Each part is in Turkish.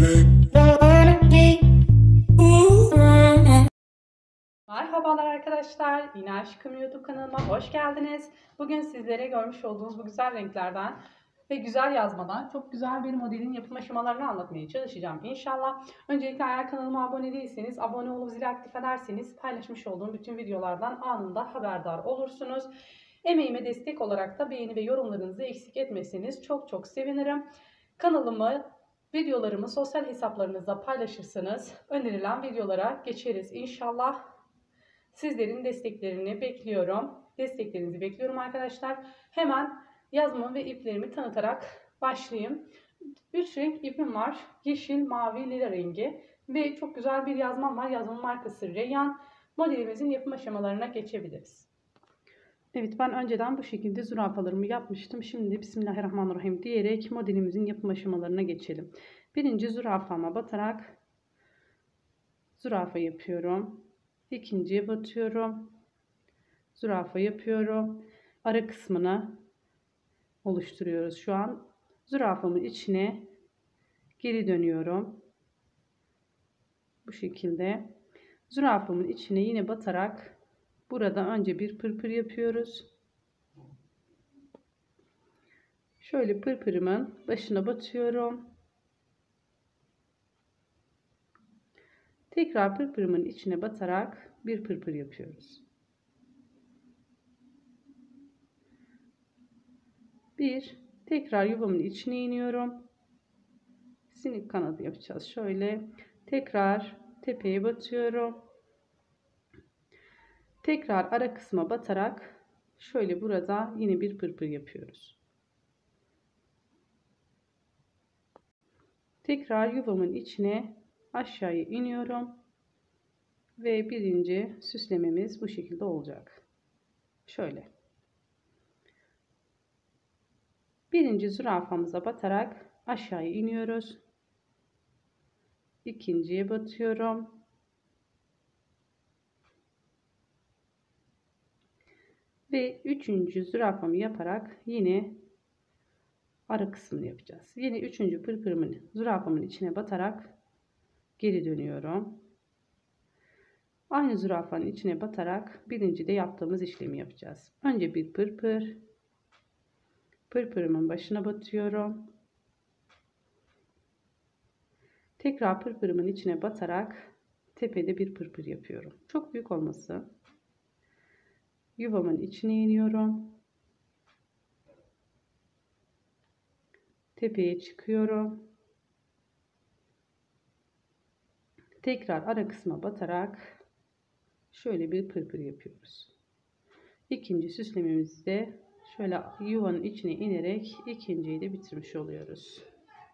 Merhabalar arkadaşlar, yine Aşkım YouTube kanalıma hoş geldiniz. Bugün sizlere görmüş olduğunuz bu güzel renklerden ve güzel yazmadan çok güzel bir modelin yapım aşamalarını anlatmaya çalışacağım inşallah. Öncelikle eğer kanalıma abone değilseniz abone olup zili aktif ederseniz paylaşmış olduğum bütün videolardan anında haberdar olursunuz. Emeğime destek olarak da beğeni ve yorumlarınızı eksik etmeseniz çok sevinirim. Kanalımı, videolarımı sosyal hesaplarınızda paylaşırsanız önerilen videolara geçeriz inşallah. Sizlerin desteklerini bekliyorum. Desteklerinizi bekliyorum arkadaşlar. Hemen yazma ve iplerimi tanıtarak başlayayım. 3 renk ipim var. Yeşil, mavi, lila rengi. Ve çok güzel bir yazmam var. Yazmamın markası Reyyan. Modelimizin yapım aşamalarına geçebiliriz. Evet, ben önceden bu şekilde zürafalarımı yapmıştım. Şimdi Bismillahirrahmanirrahim diyerek modelimizin yapım aşamalarına geçelim. Birinci zürafama batarak zürafa yapıyorum. İkinciye batıyorum. Zürafa yapıyorum. Ara kısmını oluşturuyoruz şu an. Zürafamın içine geri dönüyorum. Bu şekilde. Zürafamın içine yine batarak burada önce bir pırpır yapıyoruz. Şöyle pırpırımın başına batıyorum. Tekrar pırpırımın içine batarak bir pırpır yapıyoruz. Tekrar yuvamın içine iniyorum. Sinik kanadı yapacağız. Şöyle tekrar tepeye batıyorum. Tekrar ara kısma batarak şöyle burada yine bir pırpır yapıyoruz. Tekrar yuvamın içine aşağıya iniyorum ve birinci süslememiz bu şekilde olacak. Şöyle. Birinci zürafamıza batarak aşağıya iniyoruz. İkinciye batıyorum. Ve üçüncü zürafamı yaparak yine ara kısmını yapacağız. Yine üçüncü pırpırımın zürafamın içine batarak geri dönüyorum. Aynı zürafanın içine batarak birinci de yaptığımız işlemi yapacağız. Önce bir pırpır. Pırpırımın başına batıyorum. Tekrar pırpırımın içine batarak tepede bir pırpır yapıyorum. Çok büyük olması. Yuvamın içine iniyorum. Tepeye çıkıyorum. Tekrar ara kısma batarak şöyle bir pırpır yapıyoruz. İkinci süslememizde şöyle yuvanın içine inerek ikinciyi de bitirmiş oluyoruz.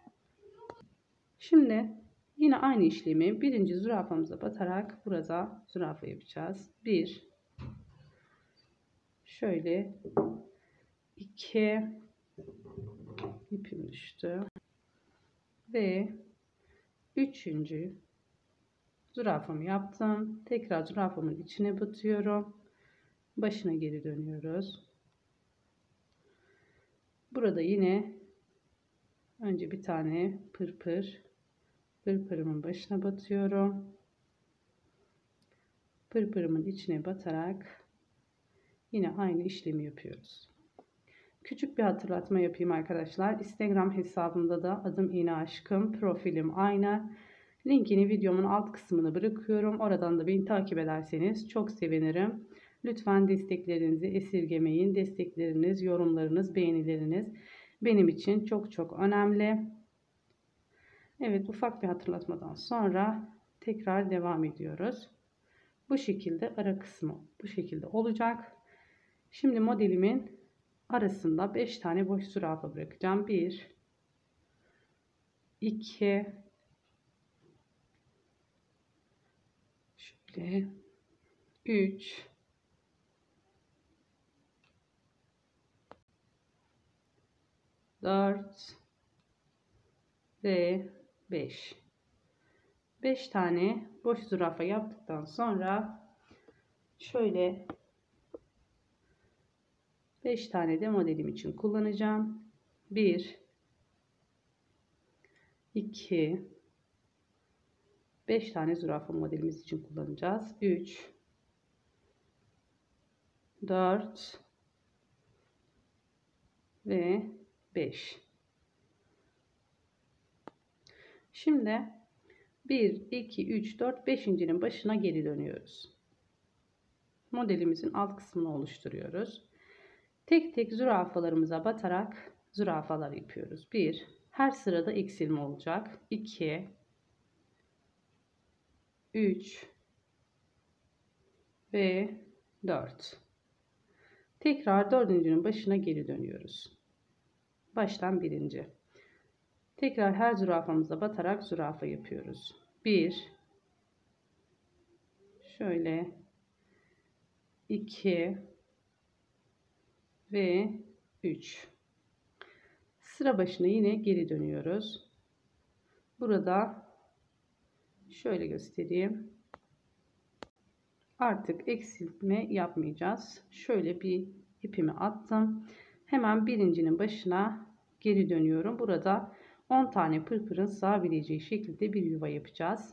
Şimdi yine aynı işlemi birinci zürafamıza batarak burada zürafa yapacağız. Şöyle 2 ipim düştü ve üçüncü zürafamı yaptım. Tekrar zürafamın içine batıyorum. Başına geri dönüyoruz. Burada yine önce bir tane pırpırımın başına batıyorum. Pırpırımın içine batarak yine aynı işlemi yapıyoruz. Küçük bir hatırlatma yapayım arkadaşlar. Instagram hesabımda da adım İğne Aşkım, profilim aynı. Linkini videomun alt kısmına bırakıyorum. Oradan da beni takip ederseniz çok sevinirim. Lütfen desteklerinizi esirgemeyin. Destekleriniz, yorumlarınız, beğenileriniz benim için çok önemli. Evet, ufak bir hatırlatmadan sonra tekrar devam ediyoruz. Bu şekilde ara kısmı bu şekilde olacak. Şimdi modelimin arasında 5 tane boş zürafa bırakacağım. 1 2 şöyle 3 4 ve 5. 5 tane boş zürafa yaptıktan sonra şöyle 5 tane de modelim için kullanacağım. 1 2 5 tane zürafa modelimiz için kullanacağız. 3, 4 ve 5. Şimdi 1, 2, 3, 4, 5.'nin başına geri dönüyoruz. Modelimizin alt kısmını oluşturuyoruz. Tek tek zürafalarımıza batarak zürafalar yapıyoruz. 1, her sırada eksilme olacak. 2, 3 ve 4. Tekrar dördüncünün başına geri dönüyoruz. Baştan birinci. Tekrar her zürafamıza batarak zürafa yapıyoruz. 1, şöyle 2 ve 3. Sıra başına yine geri dönüyoruz. Burada şöyle göstereyim. Artık eksiltme yapmayacağız. Şöyle bir ipimi attım. Hemen birincinin başına geri dönüyorum. Burada 10 tane pırpırın sığabileceği şekilde bir yuva yapacağız.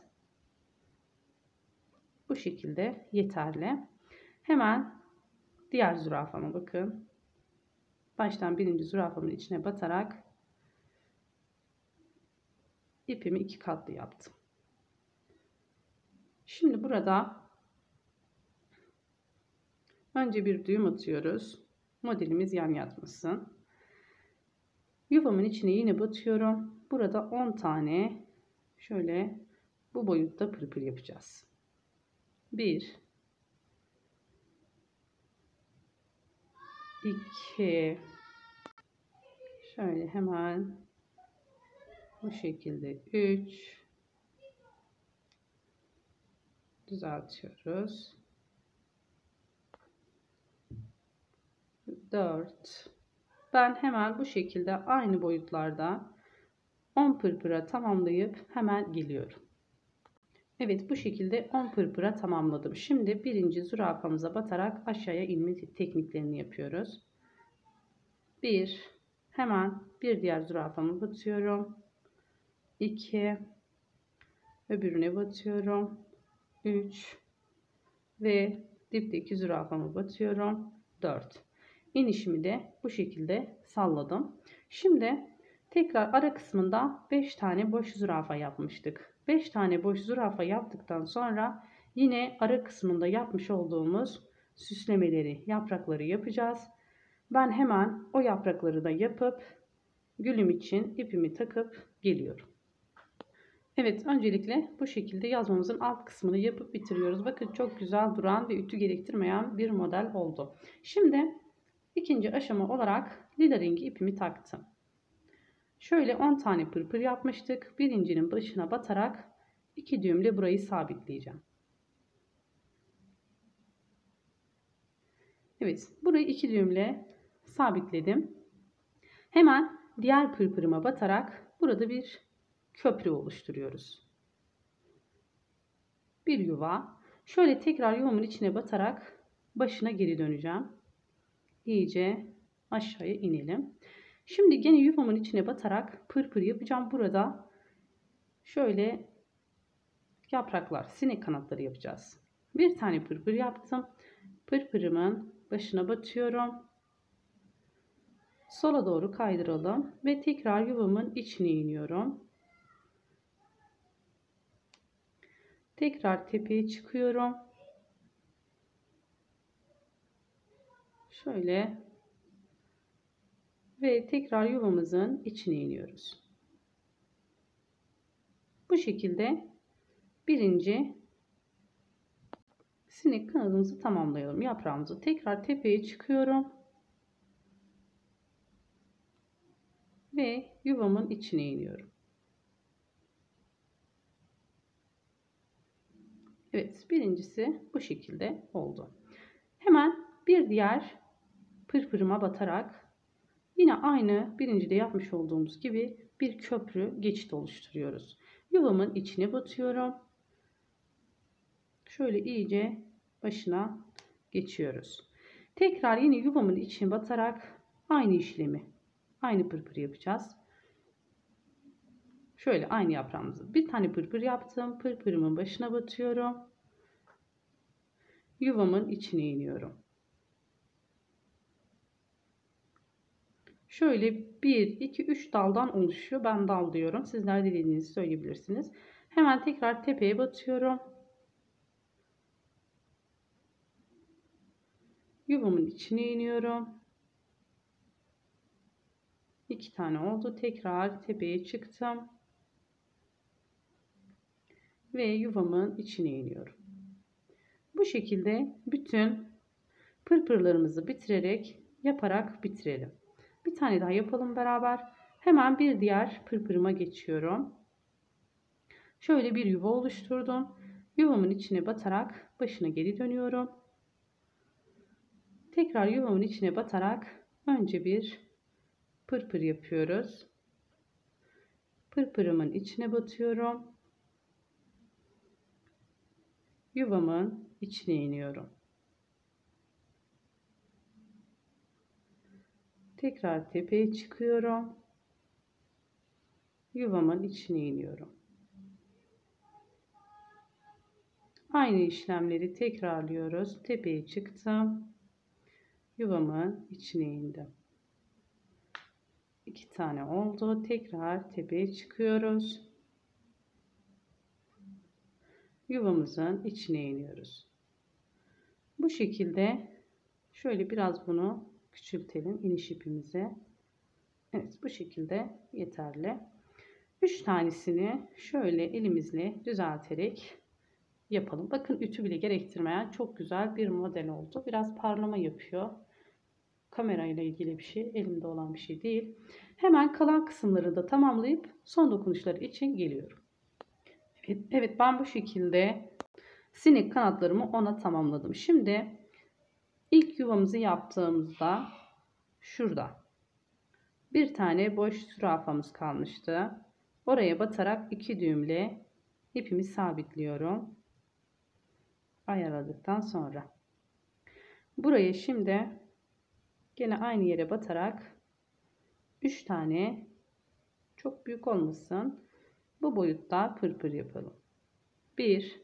Bu şekilde yeterli. Hemen diğer zürafama bakın. Baştan birinci zürafamın içine batarak ipimi 2 katlı yaptım. Şimdi burada önce bir düğüm atıyoruz. Modelimiz yan yatmasın. Yuvamın içine yine batıyorum. Burada 10 tane şöyle bu boyutta pırpır yapacağız. 1, 2, şöyle hemen bu şekilde 3, düzeltiyoruz. 4. Ben hemen bu şekilde aynı boyutlarda 10 pırpıra tamamlayıp hemen geliyorum. Evet, bu şekilde 10 pırpıra tamamladım. Şimdi birinci zürafamıza batarak aşağıya inme tekniklerini yapıyoruz. 1, hemen bir diğer zürafamı batıyorum. 2, öbürüne batıyorum. 3 ve dipteki zürafamı batıyorum. 4. İnişimi de bu şekilde salladım. Şimdi tekrar ara kısmında 5 tane boş zürafa yapmıştık. 5 tane boş zürafa yaptıktan sonra yine ara kısmında yapmış olduğumuz süslemeleri, yaprakları yapacağız. Ben hemen o yaprakları da yapıp gülüm için ipimi takıp geliyorum. Evet, öncelikle bu şekilde yazmamızın alt kısmını yapıp bitiriyoruz. Bakın çok güzel duran ve ütü gerektirmeyen bir model oldu. Şimdi ikinci aşama olarak lila rengi ipimi taktım. Şöyle 10 tane pırpır yapmıştık. Birincinin başına batarak 2 düğümle burayı sabitleyeceğim. Evet, burayı 2 düğümle sabitledim. Hemen diğer pırpırıma batarak burada bir köprü oluşturuyoruz. Bir yuva. Şöyle tekrar yuvamın içine batarak başına geri döneceğim. İyice aşağıya inelim. Şimdi gene yuvamın içine batarak pırpır yapacağım. Burada şöyle yapraklar, sinek kanatları yapacağız. Bir tane pırpır yaptım. Pırpırımın başına batıyorum. Sola doğru kaydıralım ve tekrar yuvamın içine iniyorum. Tekrar tepeye çıkıyorum. Şöyle ve tekrar yuvamızın içine iniyoruz. Bu şekilde birinci sinek kanadımızı tamamlayalım. Yaprağımızı tekrar tepeye çıkıyorum. Ve yuvamın içine iniyorum. Evet, birincisi bu şekilde oldu. Hemen bir diğer pırpırıma batarak yine aynı birincide yapmış olduğumuz gibi bir köprü geçit oluşturuyoruz. Yuvamın içine batıyorum. Şöyle iyice başına geçiyoruz. Tekrar yine yuvamın içine batarak aynı işlemi, aynı pırpır yapacağız. Şöyle aynı yaprağımızı bir tane pırpır yaptım. Pırpırımın başına batıyorum. Yuvamın içine iniyorum. Şöyle 1, 2, 3 daldan oluşuyor. Ben dal diyorum. Sizler dilediğinizi söyleyebilirsiniz. Hemen tekrar tepeye batıyorum. Yuvamın içine iniyorum. 2 tane oldu. Tekrar tepeye çıktım. Ve yuvamın içine iniyorum. Bu şekilde bütün pırpırlarımızı yaparak bitirelim. Bir tane daha yapalım beraber. Hemen bir diğer pırpırıma geçiyorum. Şöyle bir yuva oluşturdum. Yuvamın içine batarak başına geri dönüyorum. Tekrar yuvamın içine batarak önce bir pırpır yapıyoruz. Pırpırımın içine batıyorum. Yuvamın içine iniyorum. Tekrar tepeye çıkıyorum. Yuvamın içine iniyorum. Aynı işlemleri tekrarlıyoruz. Tepeye çıktım. Yuvamın içine indim. 2 tane oldu. Tekrar tepeye çıkıyoruz. Yuvamızın içine iniyoruz. Bu şekilde şöyle biraz bunu küçültelim iniş ipimizi. Evet, bu şekilde yeterli. 3 tanesini şöyle elimizle düzelterek yapalım. Bakın ütü bile gerektirmeyen çok güzel bir model oldu. Biraz parlama yapıyor. Kamerayla ilgili bir şey, elimde olan bir şey değil. Hemen kalan kısımları da tamamlayıp son dokunuşları için geliyorum. Evet, ben bu şekilde sinek kanatlarımı ona tamamladım. Şimdi ilk yuvamızı yaptığımızda şurada bir tane boş zürafamız kalmıştı. Oraya batarak 2 düğümle ipimi sabitliyorum. Ayarladıktan sonra buraya şimdi gene aynı yere batarak 3 tane, çok büyük olmasın, bu boyutta pırpır yapalım. 1,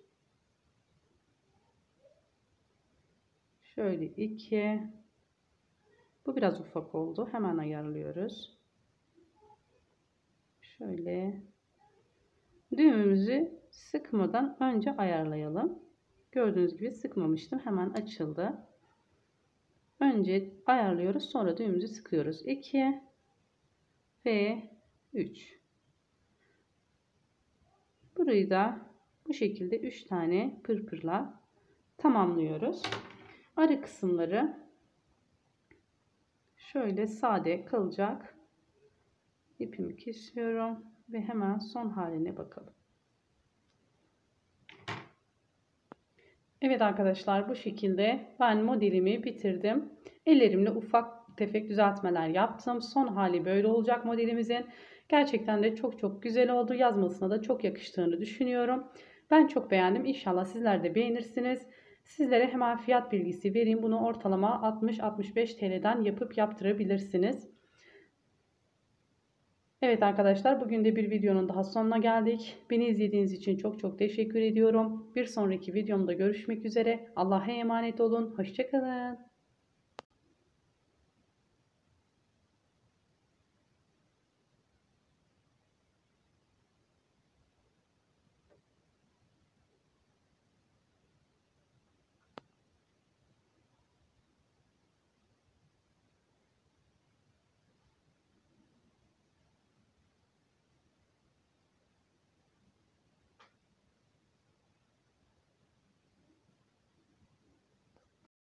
şöyle 2, bu biraz ufak oldu, hemen ayarlıyoruz. Şöyle düğümümüzü sıkmadan önce ayarlayalım. Gördüğünüz gibi sıkmamıştım, hemen açıldı. Önce ayarlıyoruz, sonra düğümümüzü sıkıyoruz. 2 ve 3. Burayı da bu şekilde 3 tane pırpırla tamamlıyoruz. Ara kısımları şöyle sade kalacak. İpimi kesiyorum ve hemen son haline bakalım. Evet arkadaşlar, bu şekilde ben modelimi bitirdim. Ellerimle ufak tefek düzeltmeler yaptım. Son hali böyle olacak modelimizin. Gerçekten de çok güzel oldu. Yazmasına da çok yakıştığını düşünüyorum. Ben çok beğendim. İnşallah sizler de beğenirsiniz. Sizlere hemen fiyat bilgisi vereyim. Bunu ortalama 60-65 TL'den yapıp yaptırabilirsiniz. Evet arkadaşlar, bugün de bir videonun daha sonuna geldik. Beni izlediğiniz için çok teşekkür ediyorum. Bir sonraki videomda görüşmek üzere. Allah'a emanet olun. Hoşça kalın.